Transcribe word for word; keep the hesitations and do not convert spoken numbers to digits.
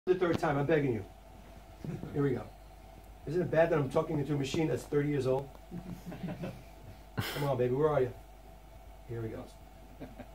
The third time, I'm begging you. Here we go. Isn't it bad that I'm talking into a machine that's thirty years old? Come on, baby, where are you? Here we go.